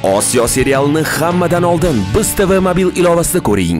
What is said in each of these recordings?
Osiyo serialini hammadan oldin Biz TV mobil ilovasida ko'ring.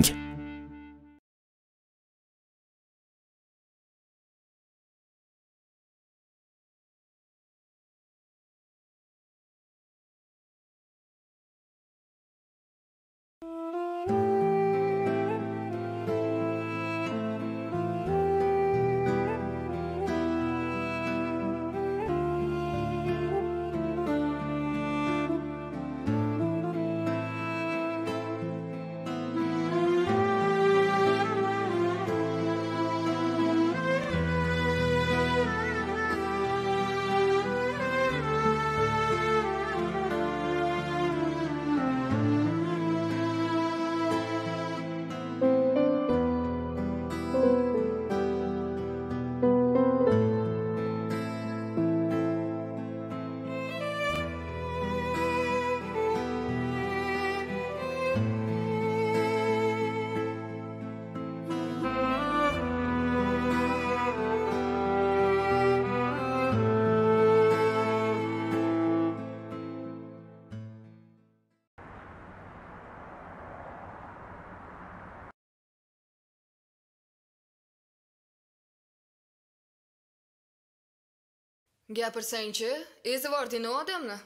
Gapirsang-chi, ezivording u odamni.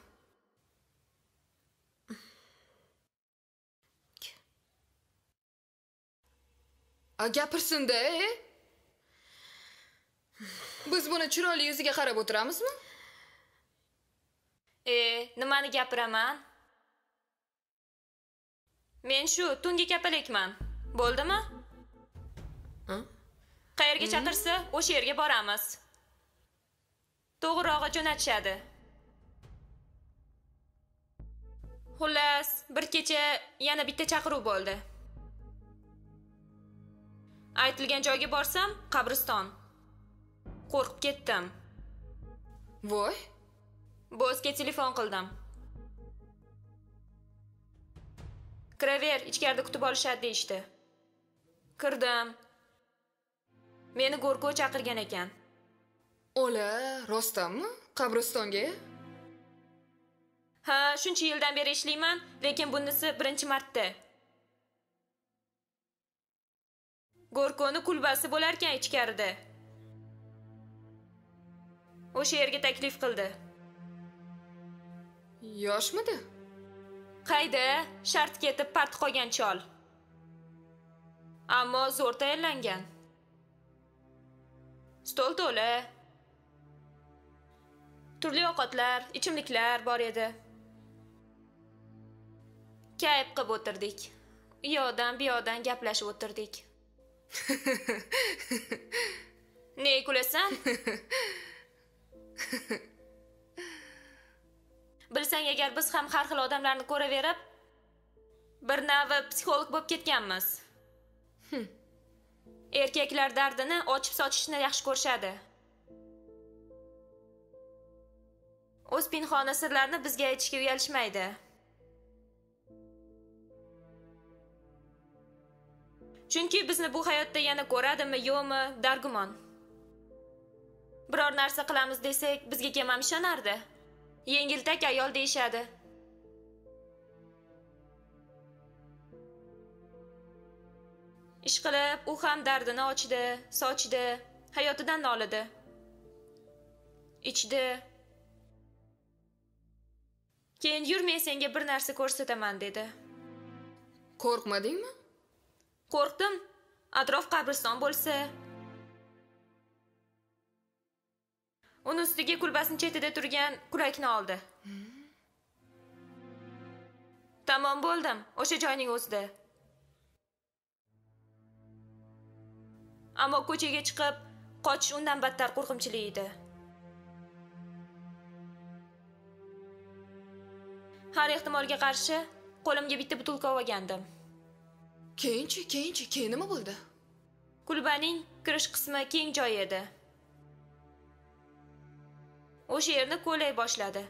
Gapirsin-da, Biz buni chiroyli yuziga qarab o'tiramizmi? Nimani gapiraman? Men shu tungi kapalakman. Bo'ldimi? Qayerga chaqirsa, o'sha yerga boramiz. To'g'rirog'i jo'natishadi. Xullas, bir kecha yana bitta chaqiruv bo'ldi. Aytilgan joyga borsam, qabriston. Qo'rqib ketdim. Voy, Bosga telefon qildim. Kiraver, ichkarida kutib olishadi deyishdi. Kirdim. Meni Go'rko chaqirgan ekan. ola, rostdanmi? Qabristonga? Ha, shuncha yildan beri ishlayman, lekin bunisi birinchi marta. Go'rkoni kulbasi bo'lar ekan ichkarida. O'sha yerga taklif qildi. Yoshmidi? Qayda, shart ketib part qolgan chol. Ammo zo'r tayyorlangan. Stol to'la. Turli ovqatlar, ichimliklar bor edi. Kayf qilib o'tirdik. U yoqdan bu yoqdan gaplashib o'tirdik. Ne kulasan? Bilsang agar biz ham har xil odamlarni ko'raverib, bir navi psixolog bo'lib ketganmiz. Erkaklar dardini ochib sochishni yaxshi ko'rishadi. O'z pinhona sirlarini bizga aytishga uyalishmaydi. Chunki bizni bu hayotda yana ko'radimi, yo'qmi, dargumon. Biror narsa qilamiz desak, bizga kim ham ishonardi? Yengiltak ayol deyishadi. Ish qilib, u ham dardini ochdi, sochdi, hayotidan nolidi. Ichdi. Keyin yur, men senga bir narsa ko'rsataman dedi. Qo'rqmadingmi? Qo'rqdim. Atrof qabriston bo'lsa. Uni ustiga kulbasining chetida turgan kurakni oldi. Tamom bo'ldim, o'sha joyning o'zida. Ammo ko'chaga chiqib, qochish undan battar qo'rqinchli edi. Har ehtimolga qarshi qo'limga bitta butulka olgandim. Keyin nima bo'ldi? Kulbaning kirish qismi keng joy edi. O'sha yerni ko'lay boshladi.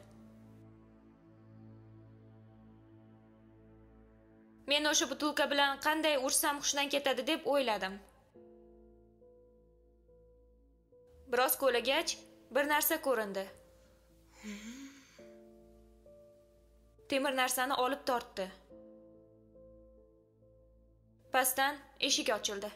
Men o'sha butulka bilan qanday ursam xushdan ketadi deb o'yladim. Biroz ko'lagach, bir narsa ko'rindi. temir narsani olib tortdi. Pastdan eshik ochildi.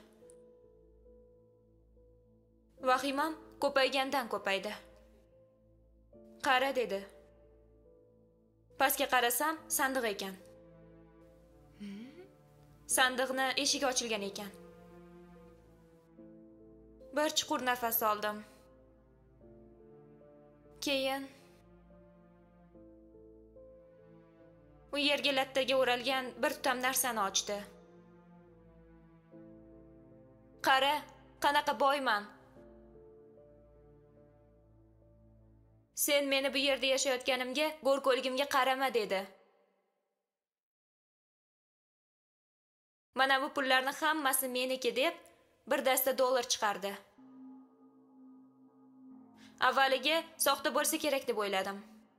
Vahimam ko'paygandan ko'paydi. Qara dedi. Pastga qarasam, sandiq ekan. Sandiqni eshigi ochilgan ekan. Bir chuqur nafas oldim. Keyin u yerga lattaga o'ralgan bir tutam narsani ochdi. Qara, qanaqa boyman. Sen meni bu yerda yashayotganimga, go'rko'ligimga qarama dedi. Mana bu pullarni hammasi meniki deb bir dasta dollar chiqardi. Avvaliga soxta bo'lsa kerak deb o'yladim.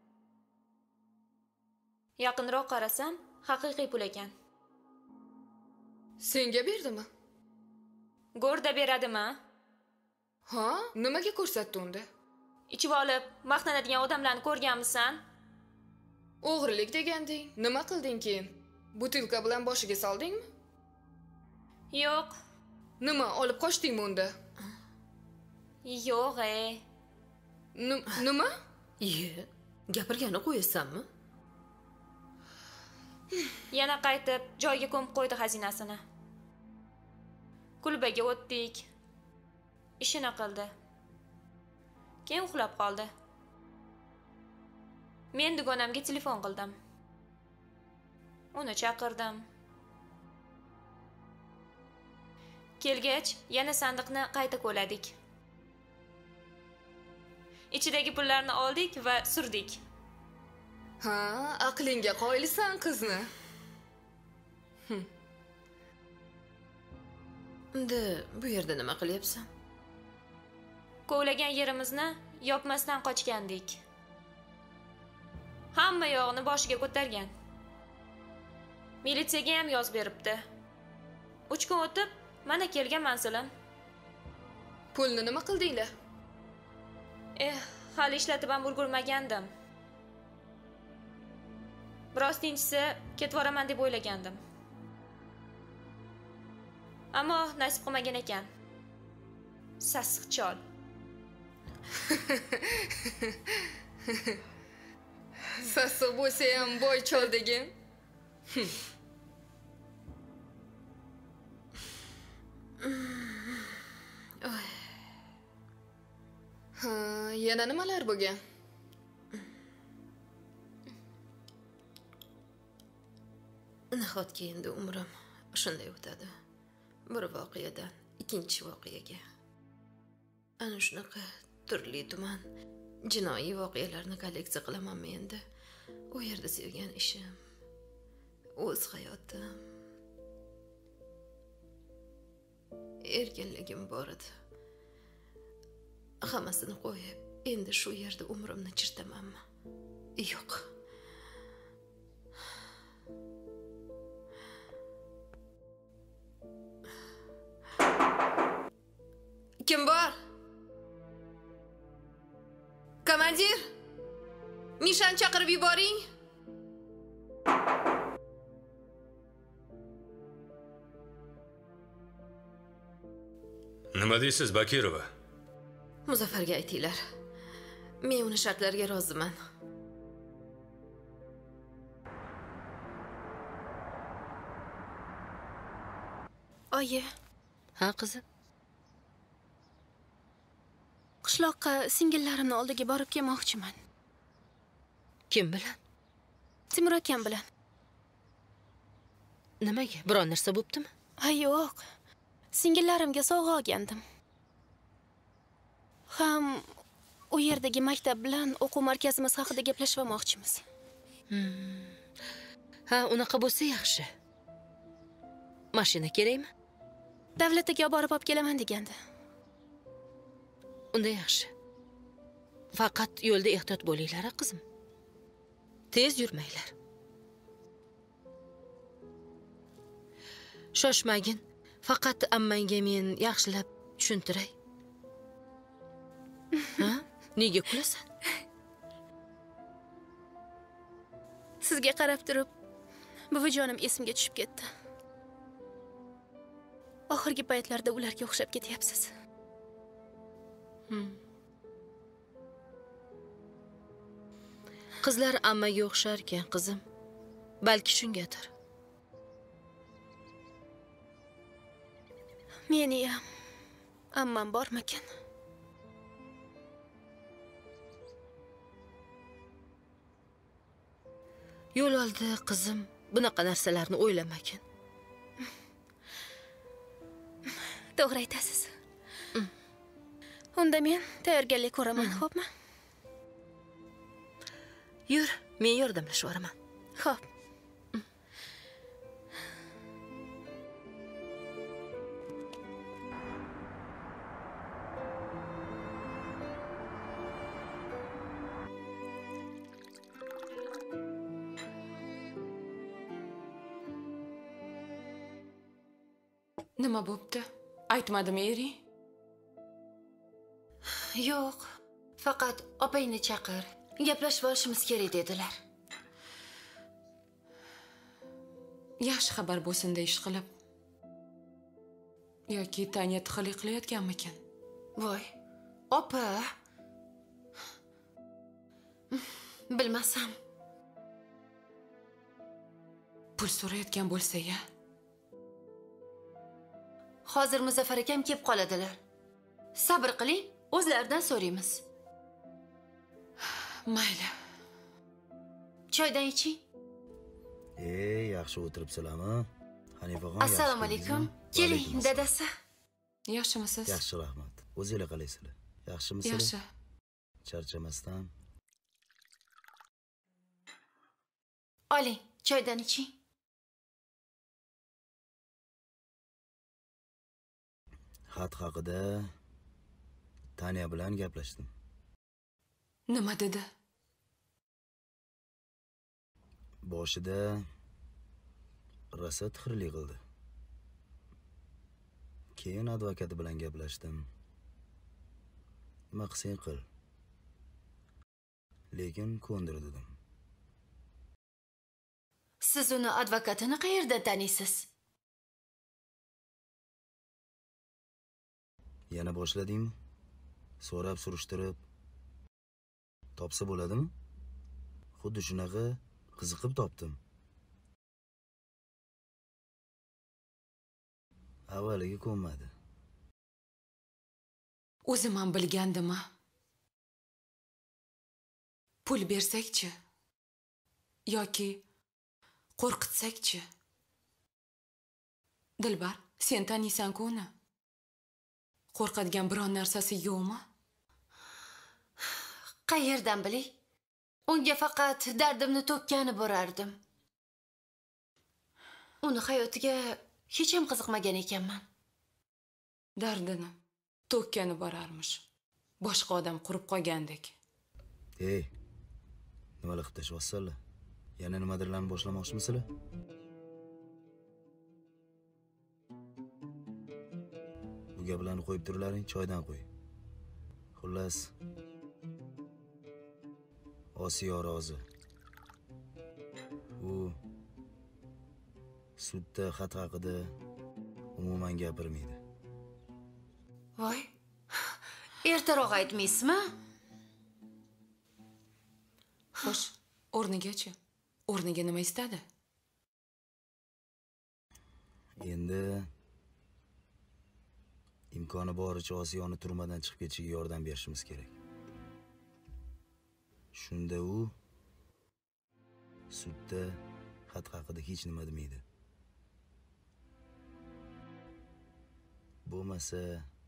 Yaqinroq qarasam, haqiqiy pul ekan. Senga berdimi? Go'rda beradimi? Ha, nimaga ko'rsatdi unda? Ichib olib, maqtanadigan odamlarni ko'rganmisan? O'g'rilik deganding. Nima qilding keyin? Butilka bilan boshiga soldingmi? Yo'q. Nima, olib qochdingmi unda? Yo'q, Nima? Gapirgani qo'yasanmi? Yana qaytib joyiga ko'mib qo'ydi xazinasini. Kulbaga o'tdik. Ishini qildi. Keyin uxlab qoldi. Men dugonamga telefon qildim. Uni chaqirdim. Kelgach, yana sandiqni qayta qo'ladik. Ichidagi pullarni oldik va surdik. Ha, aqlingga qoyilsan qizni. Endi bu yerda nima qilyapsan? Kovlagan yerimizni yopmasdan qochgandik. Hamma yog'ini boshiga ko'targan. Militsiyaga ham yozib beribdi. 3 kun o'tib, mana kelgan manzilim. Pulni nima qildinglar? Hali ishlatib ham ulgurmagandim. Biroz tinchsa, ketvoraman deb o'ylagandim. Ammo nasib qilmagan ekan. Sassiq chol. Sassiq bo'lsa ham boy chol degan. Ha, yana nimalar bo'lgan? Nahotki endi umrim shunday o'tadi. Bir voqeadan ikkinchi voqeaga. Ana shunaqa turli tuman jinoiy voqealarni kolleksiya qilamanmi endi? U yerda sevgan ishim, o'z hayotim, erkinligim bor edi. Hammasini qo'yib, endi shu yerda umrimni chirtamanmi? Yo'q. Kim bor? Komandir, Mishani chaqirib yuboring. Nima deysiz, Bakirova? Muzaffarga aytinglar. Men uni shartlariga roziman. Oyi, Ha, qizim? qishloqqa singillarimni oldiga borib kelmoqchiman. Kim bilan? Timur akam bilan. Nimaga? Biron narsa bo'ptimi? Ha, yo'q. Singillarimga sovg'a olgandim. Ham u yerdagi maktab bilan o'quv markazimiz haqida gaplashmoqchimiz. Ha, unaqa bo'lsa yaxshi. Mashina kerakmi? Davlat aka borib olib kelaman degandi. Unda yaxshi. Faqat yo'lda ehtiyot bo'linglar, qizim. Tez yurmanglar. Shoshmagin. Faqat ammangga men yaxshilab tushuntiray. Ha? Nega kulasan? Sizga qarab turib, buvijonim esimga tushib ketdi. Oxirgi paytlarda ularga o'xshab ketyapsiz. Qizlar ammaga o'xshar ekan, qizim. Balki shungadir. Meni ham ammam bormikan? Yo'l oldi, qizim. Bunaqa narsalarni o'ylamagan. To'g'ri aytasiz. Unda men tayyorgarlik ko'raman, xo'pmi? Yur, men yordamlashib boraman. Xo'p. Nima bo'pti? Aytmadimi ering? Yo'q, faqat opangni chaqir. Gaplashib olishimiz kerak dedilar. Yaxshi xabar bo'lsin deyish qilib. Yoki Tanya tixlik qilayotganmikan? Voy, opa. Bilmasam. Pul so'rayotgan bo'lsa-ya. Hozir Muzaffar akam kelib qoladilar. Sabr qiling, o'zlaridan so'raymiz. Mayli. Choydan iching. Yaxshi o'tiribsizlarmi? Hanifaxon. Assalomu alaykum. Keling, dadasi. Yaxshimisiz? Yaxshi, rahmat. O'zinglar qalaysizlar? Yaxshimisizlar? Yaxshi. Charchamasdan. Oling, choydan iching. Xat haqida Tanya bilan gaplashdim. Nima dedi? Boshida rosa tixirlik qildi. Keyin advokati bilan gaplashdim. Nima qilsang qil. Lekin ko'ndir dedim. Siz uni advokatini qayerdan taniysiz? Yana boshladingmi? So'rab surishtirib topsa bo'ladimi? Xuddi shunaqa qiziqib topdim. Avvaliga ko'nmadi. O'zim ham bilgandim-a. Pul bersakchi yoki qo'rqitsakchi. Dilbar, sen taniysan-ku uni. Qo'rqadigan biron narsasi yo'qmi? Qayerdan bilay? Unga faqat dardimni to'kkani borardim. Uni hayotiga hech ham qiziqmagan ekanman. Dardini to'kkani borarmish. Boshqa odam qurib qolgandek. Nimalar qilib tashlayapsizlar? Yana nimadirlarni boshlamoqchimisizlar? Bu gaplarni qo'yib turlaring, choydan qo'y. Xullas, Osiyo rozi. U sudda xat haqida umuman gapirmaydi. Voy, ertaroq aytmaysizmi? Xo'sh, o'rnigachi? O'rniga nima istadi? Endi imkoni boricha Osiyoni turmadan chiqib ketishiga yordam berishimiz kerak. Shunda u sudda xat haqida hech nima demaydi. Bo'lmasa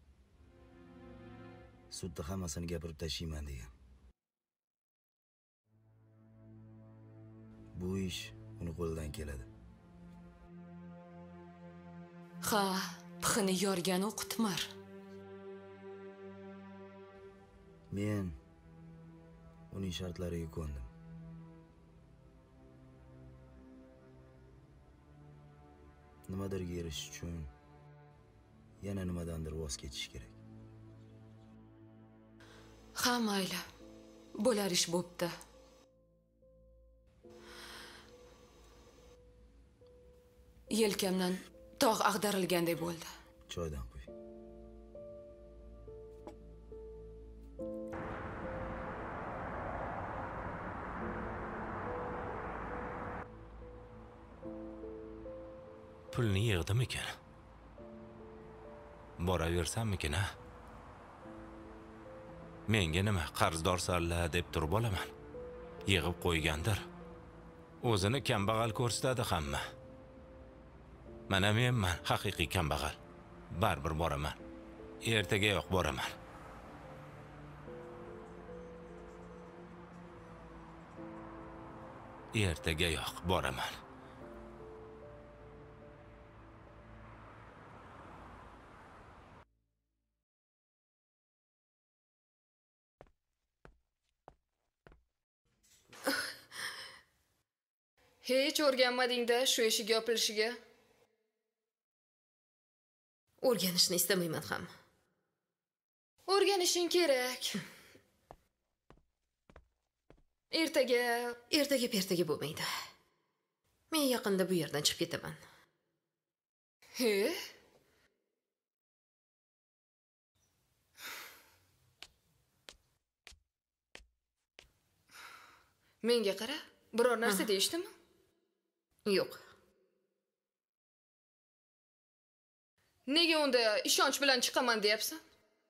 sudda hammasini gapirib tashlayman degan. Bu ish uni qo'lidan keladi. Ha, pixini yorgan u qutmir. Men uning shartlariga ko'ndim. Nimadirga erishish uchun yana nimadandir voz kechish kerak. Ha, mayli. Bo'lar ish bo'pti. Yelkamdan tog' ag'darilgandek bo'ldi. Choydan qo'y. Pulni yig'dimikan? Boraversammikin, ha? Menga nima, qarzdorsanlar deb turib olaman. Yig'ib qo'ygandir. O'zini kambag'al ko'rsatadi hamma. Mana menman haqiqiy kambag'al. Baribir boraman. Ertagayoq boraman. Ertagayoq boraman. Hech o'rganmading-da shu eshik yopilishiga. O'rganishni istamayman ham. O'rganishing kerak. Ertaga bo'lmaydi. Men yaqinda bu yerdan chiqib ketaman. He? Menga qara, biror narsa deyishdimi? Yo'q. Nega unda ishonch bilan chiqaman deyapsan?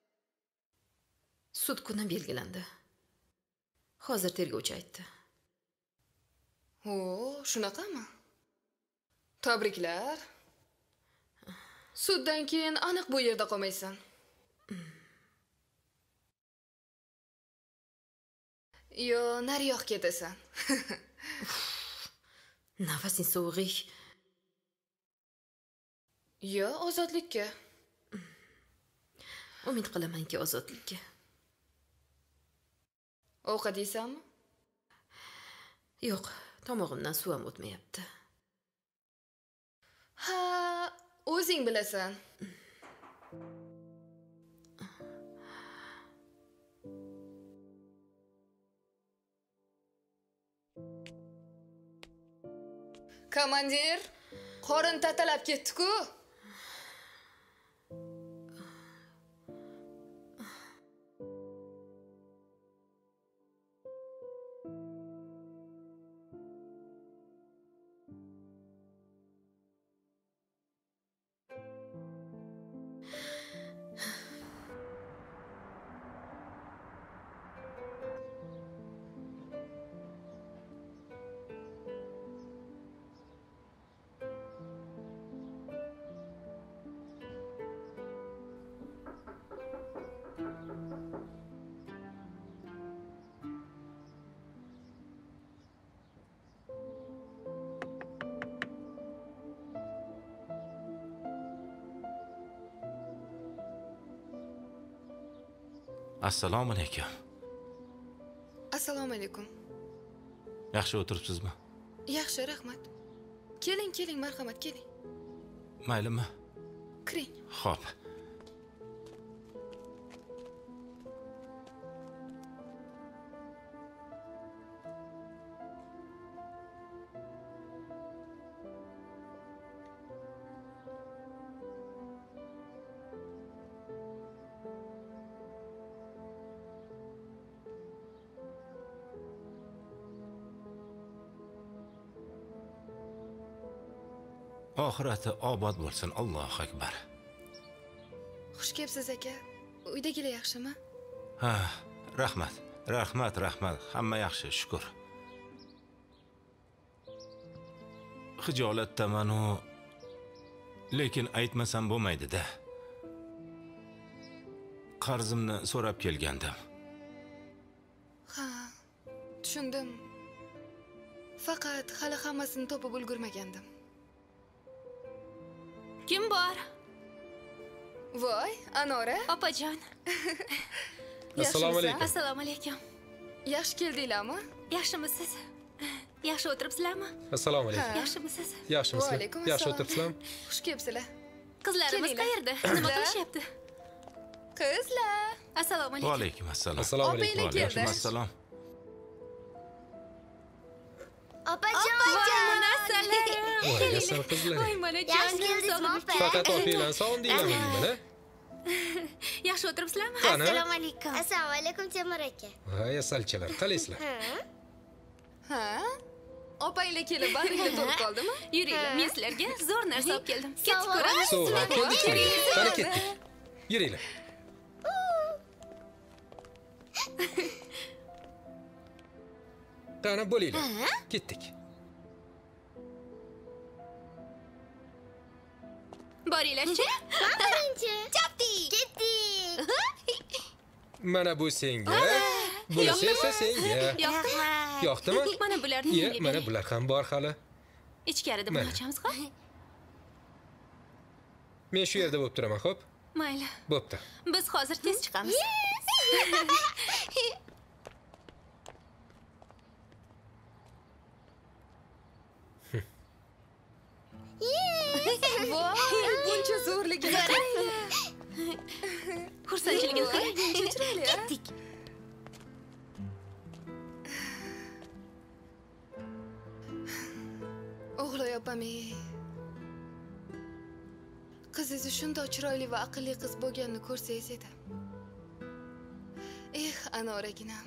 Sud kuni belgilandi. Hozir tergovchi aytdi. O, shunaqami? Tabriklar. Suddan keyin aniq bu yerda qolmaysan. Yo, nariyoq ketasan. Nafasing sovuq. Yo, ozodlikka. Umid qilamanki ozodlikka. Ovqat yeysanmi? Yo'q, tomog'imdan suv ham o'tmayapti. Ha, o'zing bilasan. Komandir, qorin tatalab ketdi-ku. Assalomu alaykum. Assalomu alaykum. Yaxshi o'tiribsizmi? Yaxshi, rahmat. Keling, marhamat, keling. Maylimi? Kiring. Xo'p. Oxirati obod bo'lsin. Allohu akbar. Xush kelibsiz aka. Uydagilar yaxshimi? Ha, rahmat. Hamma yaxshi, shukr. Xijolatdaman u, lekin aytmasam bo'lmaydi-da. Qarzimni so'rab kelgandim. Ha, tushundim. Faqat hali hammasini topib ulgurmagandim. Kim bor? Voy, Anora. Opajon. Assalomu alaykum. Assalomu alaykum. Yaxshi keldinglarmi? Yaxshimisiz? Yaxshi o'tiribsizlarmi? Assalomu alaykum. Yaxshimisiz? Yaxshimisizlar? Vaalaykum Yaxshi assalom. o'tiribsizlarmi? Xush kelibsizlar. Qizlarimiz qayerda? Nima qilishyapti? Qizlar. Assalomu alaykum. Va alaykum assalom. Assalomu alaykum. Opanglar Va alaykum keldi. assalom. Opajon. Voy, asal qizlar. Voy, mana Yaxshi keldingizmi, opa? Faqat opanglarni sog'in deyman mana. Yaxshi o'tiribsizlarmi? Qani? Assalomu alaykum. Assalomu alaykum, Temur aka. Voy, asalchalar, qalaysizlar? Ha? Opanglar kelib bag'ringlar to'lib qoldimi? Yuringlar, men sizlarga zo'r narsa olib keldim. Ketib Sovg'a. ko'ramiz. Sovg'a keldik. Qani ketdik. Yuringlar. Qani bo'linglar. Ketdik. Boringlar-chi. Birinchi. Chapdik. Ketdik. Mana bu senga, bunisi esa senga. Rahmat. Yoqdimi? Mana bularni Ye, menga mana bering. bular ham bor hali. Ichkarida Mana. buni ochamiz, xo'p? Men shu yerda bo'lib turaman, xo'p? Mayli. Bo'pti. Biz hozir tez chiqamiz. Voy, buncha zo'rligini qarang. Xursandchiligini qarang. Ketdik. O'g'loy opam-ey. Qizingiz shunday chiroyli va aqlli qiz bo'lganini ko'rsangiz edi. Anoraginam.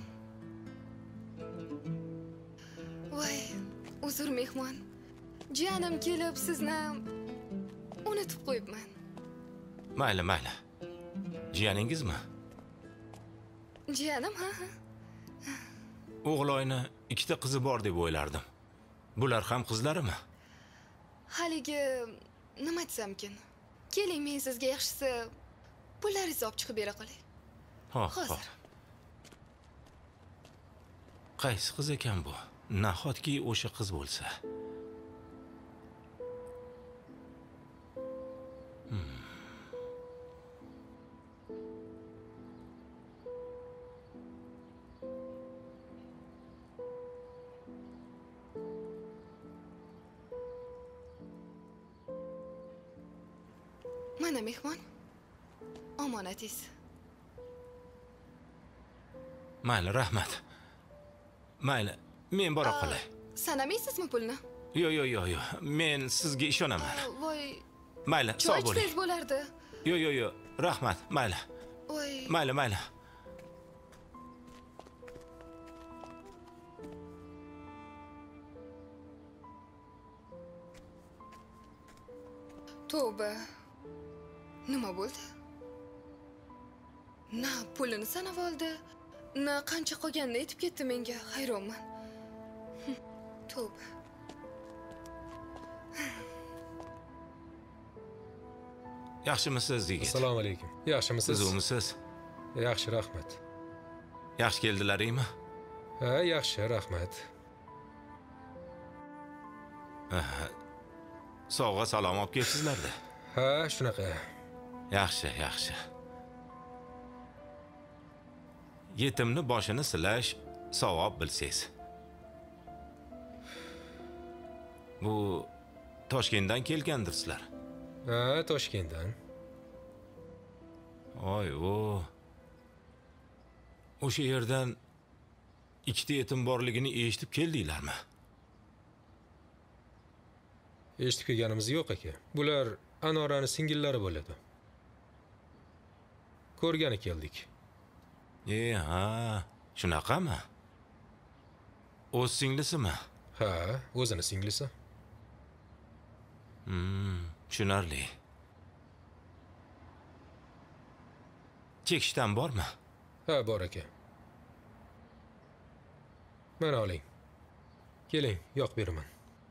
Voy, uzr mehmon. Jiyanim kelib sizni unutib qo'yibman. Mayli, mayli. Jiyaningizmi? Jiyanim, ha. O'g'loyni ikkita qizi bor deb o'ylardim. Bular ham qizlarimi? Haligi nima desamikin? Keling, men sizga yaxshisi pullaringizni olib chiqib bera qolay. Hozir. Qaysi qiz ekan bu? Nahotki o'sha qiz bo'lsa. Mana mehmon. Omonatingiz. Mayli, rahmat. Mayli, men bora qolay. Sanamaysizmi pulni? Yo'q. Men sizga ishonaman. Voy, Mayli, sog' choy bo'ling. ichsangiz bo'lardi. Yo'q. Rahmat, mayli. Voy. Mayli. Tavba. Nima bo'ldi? Na pulini sanab oldi, na qancha qolganini aytib ketdi menga. Hayronman. Tavba. Yaxshimisiz, yigit? Assalomu alaykum. Yaxshimisiz? Siz o'misiz? Yaxshi, rahmat. Yaxshi keldilaringmi? Ha, yaxshi, rahmat. Sog'ga salom olib kelibsizlar-da. Ha, shunaqa. Yaxshi. Yetimni boshini silash savob bilsangiz. Bu Toshkentdan kelgandirsizlar. Ha, Toshkentdan. O'sha yerdan ikkita yetim borligini eshitib keldinglarmi? Eshitib kelganimiz yo'q aka. Bular Anorani singillari bo'ladi. Ko'rgani keldik. Shunaqami? O'z singlisimi? Ha, o'zini singlisi. Tushunarli. Chekishdan bormi? Ha, bor aka. Mana oling. Keling, yoq beraman.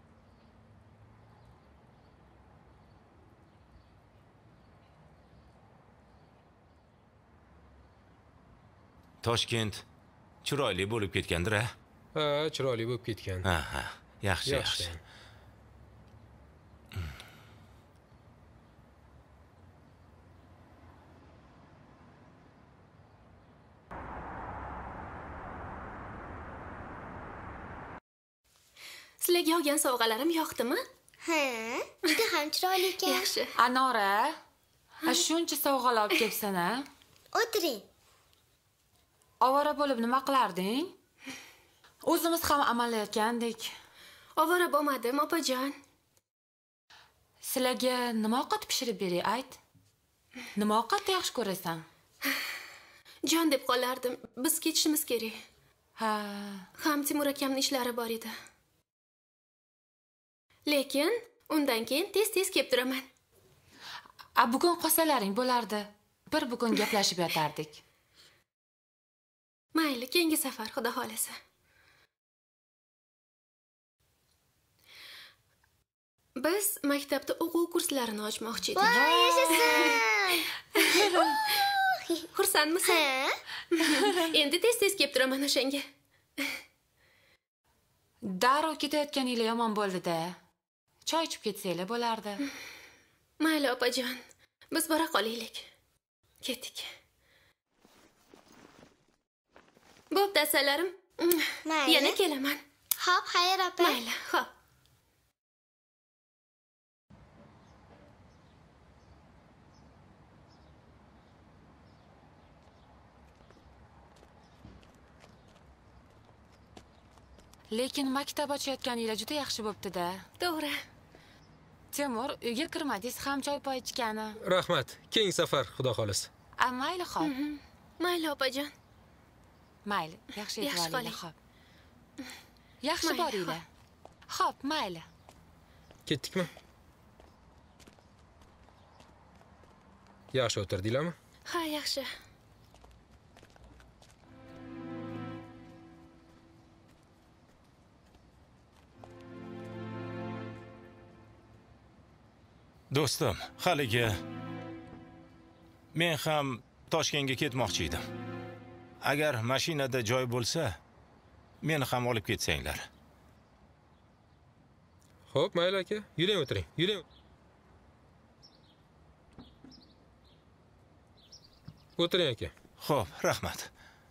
Toshkent chiroyli bo'lib ketgandir-a? Ha, chiroyli bo'lib ketgan. Ha. Yaxshi. Sizlarga olgan sovg'alarim yoqdimi? Ha, juda ham chiroyli ekan. Yaxshi. Anora, shuncha sovg'alar olib kelsan-a? O'tiring. Ovora bo'lib nima qilarding? O'zimiz ham amallayotgandik. Ovora bo'lmadim, opajon. Sizlarga nima ovqat pishirib beray, ayt. Nima ovqatni yaxshi ko'rasan? Jon deb qolardim. Biz ketishimiz kerak. Ha, Ham Timur akamning ishlari bor edi. Lekin undan keyin tez-tez kelib turaman. bugun qolsalaring bo'lardi. Bir bugun gaplashib yotardik. Mayli, keyingi safar xudo xolasa. Biz maktabda o'quv kurslarini ochmoqchi edik. Voy, yashasin! Xursandmisan? Endi tez-tez kelib turaman o'shanga. Darrov ketayotganinglar yomon bo'ldi-da. Choy ichib ketsanglar bo'lardi. Mayli opajon, biz bora qolaylik. Ketdik. Bo'pti asalarim. Mayli. Yana kelaman. Xo'p, xayr opa. Mayli, xo'p. Lekin maktab ochayotganinglar juda yaxshi bo'pti-da. To'g'ri. Temur, uyga kirmadingiz ham choy-poy ichgani. Rahmat. Keyingi safar, xudo xolasa. Mayli, xo'p. Mayli opajon. Mayli, yaxshi Yaxshi e'tiboringlar, qoling. xo'p. Yaxshi Mayli, boringlar. Xo'p, mayli. Ketdikmi? Yaxshi o'tirdinglarmi? Ha, yaxshi. Do'stim, haligi men ham Toshkentga ketmoqchi edim. Agar mashinada joy bo'lsa, meni ham olib ketsanglar. Xo'p, mayli aka. Yuring o'tiring. Yuring. O'tiring aka. Xo'p, rahmat.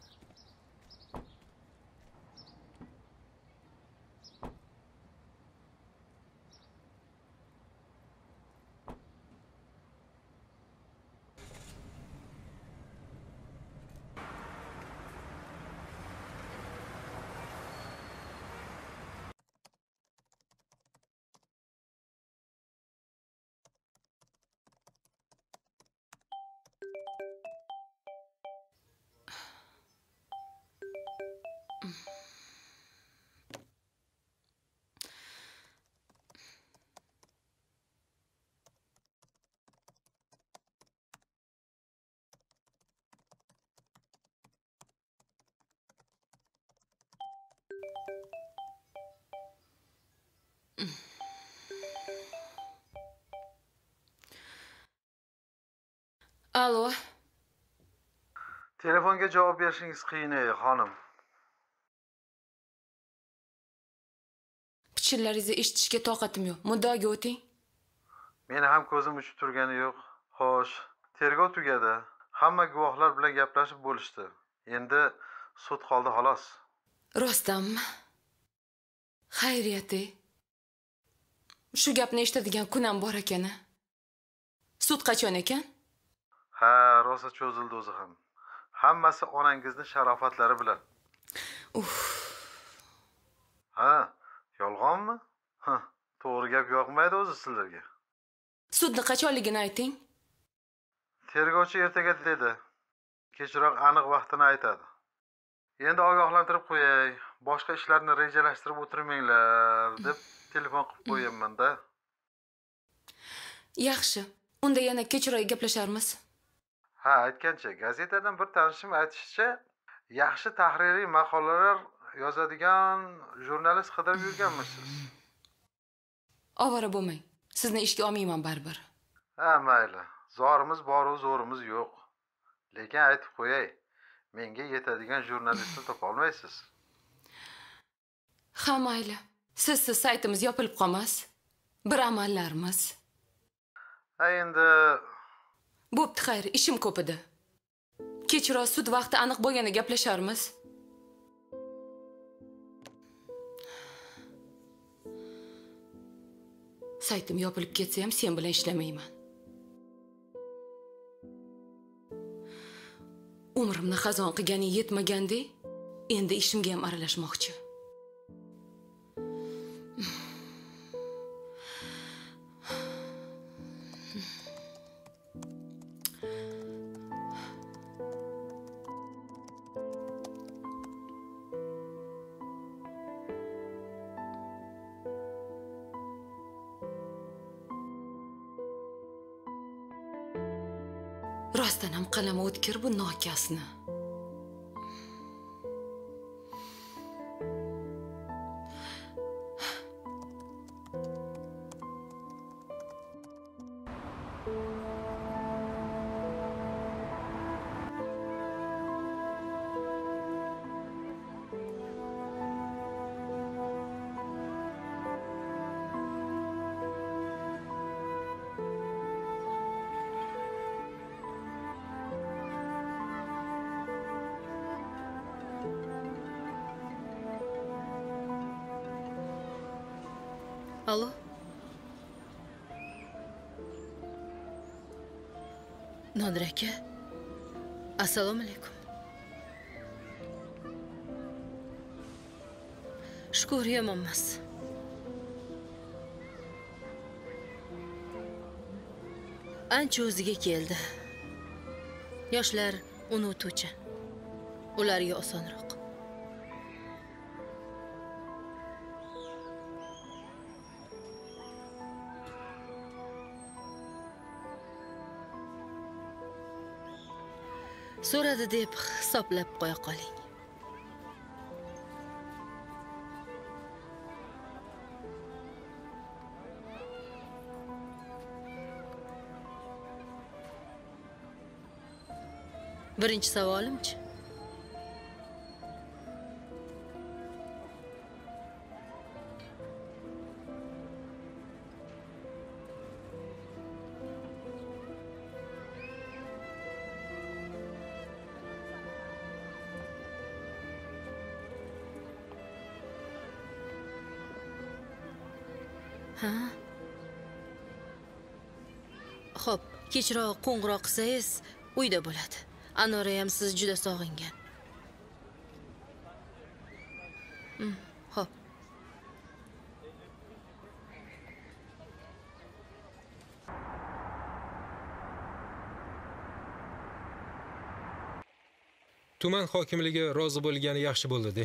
Alo. Telefonga javob berishingiz qiyin ey, xonim. Pichirlaringizni eshitishga toqatim yo'q. Muddaoga o'ting. Meni ham ko'zim uchib turgani yo'q. Xo'sh, tergov tugadi. Hamma guvohlar bilan gaplashib bo'lishdi. Endi sud qoldi xolos. Rostdanmi? Xayriyat-ey. Shu gapni eshitadigan kunam bor ekan. Sud qachon ekan? Ha, rosa cho'zildi o'zi ham. Hammasi onangizni sharofatlari bilan. Ha, yolg'onmi? Ha, to'g'ri gap yoqmaydi o'zi sizlarga. Sudni qachonligini ayting. Tergovchi ertaga dedi. Kechroq aniq vaqtini aytadi. Endi ogohlantirib qo'yay. Boshqa ishlarni rejalashtirib o'tirmanglar deb telefon qilib qo'yganman-da. Yaxshi. Unda yana kechroq gaplasharmiz. Ha, aytgancha, gazetadan bir tanishim aytishicha, yaxshi tahririy maqolalar yozadigan jurnalist qidirib yurganmisiz. Ovora bo'lmang. Sizni ishga olmayman baribir. Ha, mayli. Zorimiz bor-u, zo'rimiz yo'q. Lekin aytib qo'yay, menga yetadigan jurnalistni topa olmaysiz. Ha, mayli. Sizsiz saytimiz yopilib qolmas. Bir amallarimiz. Ha, endi bo'pti, xayr, ishim ko'p edi. Kechroq sud vaqti aniq bo'lganda gaplasharmiz. Saytim yopilib ketsa ham sen bilan ishlamayman. Umrimni xazon qilganing yetmagandek, endi ishimga ham aralashmoqchi. Rostdan ham qalami o'tkir bu nokasni. Alo. Nodir aka. Assalomu alaykum. Shukr, yomonmas. Ancha o'ziga keldi. Yoshlar unutuvchi. Ularga osonroq. So'radi deb hisoblab qo'ya qoling. Birinchi savolimchi? Ha? Xo'p, kechroq qo'ng'iroq qilsangiz, uyda bo'ladi. Anora ham siz juda sog'ingan. Xo'p. Tuman hokimligi rozi bo'lgani yaxshi bo'ldi-de.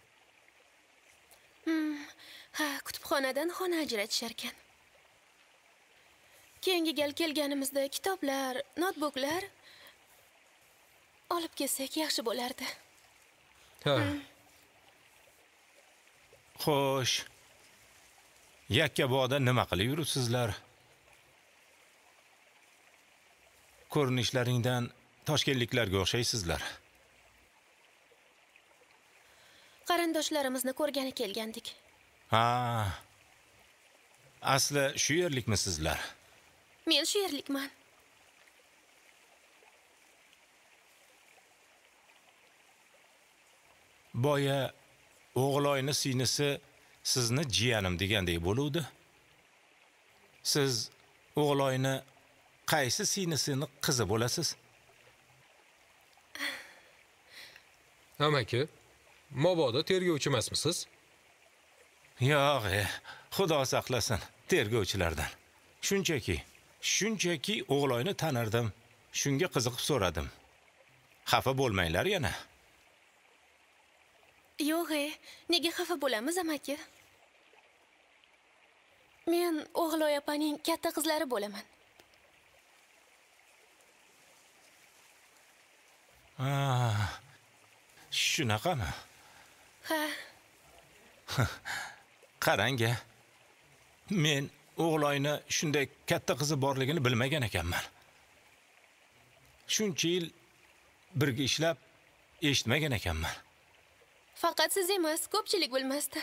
Ha, kutubxonadan xona ajratishar ekan. Keyingi gal kelganimizda kitoblar, notebooklar olib kelsak yaxshi bo'lardi. Ha. Xo'sh. Yakkabog'da nima qilib yuribsizlar? Ko'rinishlaringdan toshkentliklarga o'xshaysizlar. Qarindoshlarimizni ko'rgani kelgandik. Ha. Asli shu yerlikmisizlar? Men shu yerlikman. Boya o'g'loyni sinisi sizni jiyanim degandek bo'luvdi. Siz o'g'loyni qaysi sinisini qizi bo'lasiz? Amaki, mabodo tergovchi emasmisiz? Yo'q, Xudo saqlasin tergovchilardan. Shunchaki o'g'loyni tanirdim. Shunga qiziqib so'radim. Xafa bo'lmanglar yana. Yo'q, nega xafa bo'lamiz, amaki? Men O'g'loy opaning katta qizlari bo'laman. Shunaqami? Ha. Qarang-a. Men o'g'loyni shunday katta qizi borligini bilmagan ekanman. Shuncha yil birga ishlab eshitmagan ekanman. Faqat siz emas, ko'pchilik bilmasdi.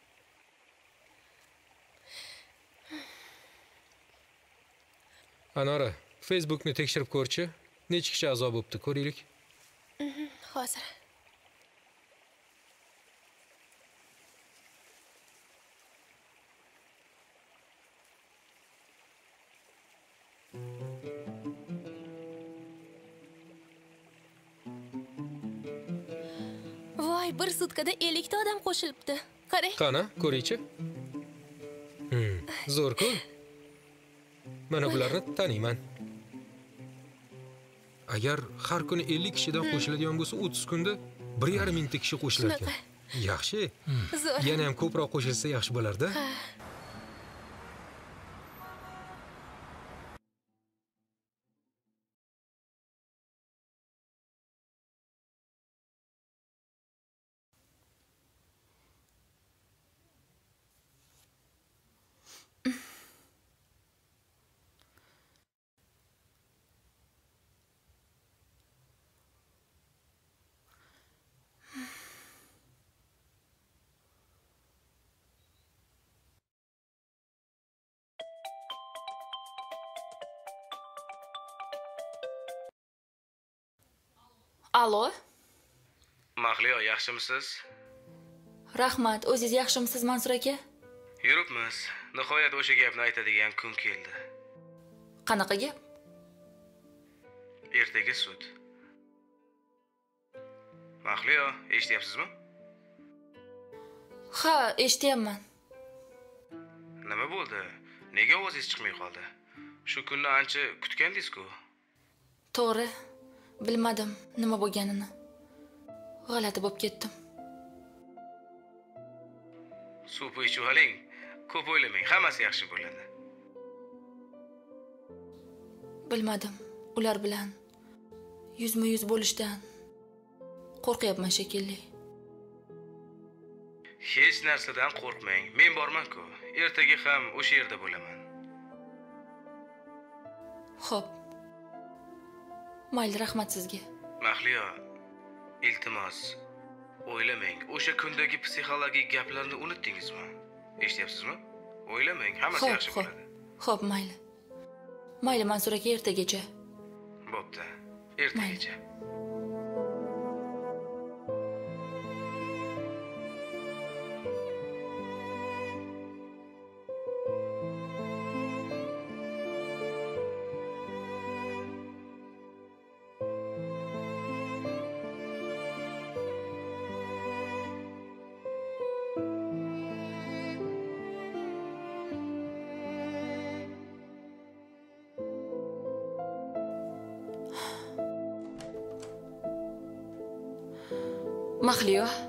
Anora, Facebookni tekshirib ko'rchi. Necha kishi a'zo bo'libdi, ko'raylik. Hozir. Voy, bir sutkada 50 ta odam qo'shilibdi. Qarang. Qani, ko'raychi. Zo'r-ku. Mana bularni taniyman. Agar har kuni 50 kishidan qo'shiladigan bo'lsa, 30 kunda 1,5 mingta kishi qo'shilar ekan. Yaxshi. Yana ham ko'proq qo'shilsa yaxshi bo'lar-da. Alo? Mahliyo, yaxshimisiz? Rahmat, o'zingiz yaxshimisiz Mansur aka? Yuribmiz. Nihoyat o'sha gapni aytadigan kun keldi. Qanaqa gap? Ertaga sud. Mahliyo, eshityapsizmi? Ha, eshityapman. Nima bo'ldi? Nega ovozingiz chiqmay qoldi? Shu kunni ancha kutgandingiz-ku. To'g'ri, bilmadim nima bo'lganini. G'alati bo'lib ketdim. Suv ichib oling. Ko'p o'ylamang, hammasi yaxshi bo'ladi. Bilmadim. Ular bilan yuzma-yuz bo'lishdan qo'rqyapman shekilli. Hech narsadan qo'rqmang. Men borman-ku. Ertaga ham o'sha yerda bo'laman. Xo'p. Mayli, rahmat sizga. Mahliyo, iltimos, o'ylamang. O'sha kundagi psixologik gaplarni unutdingizmi? Eshityapsizmi? O'ylamang, hammasi yaxshi bo'ladi. Xo'p, mayli. Mayli Mansur aka, ertagacha. Bo'pti. Ertagacha. Mahliyo,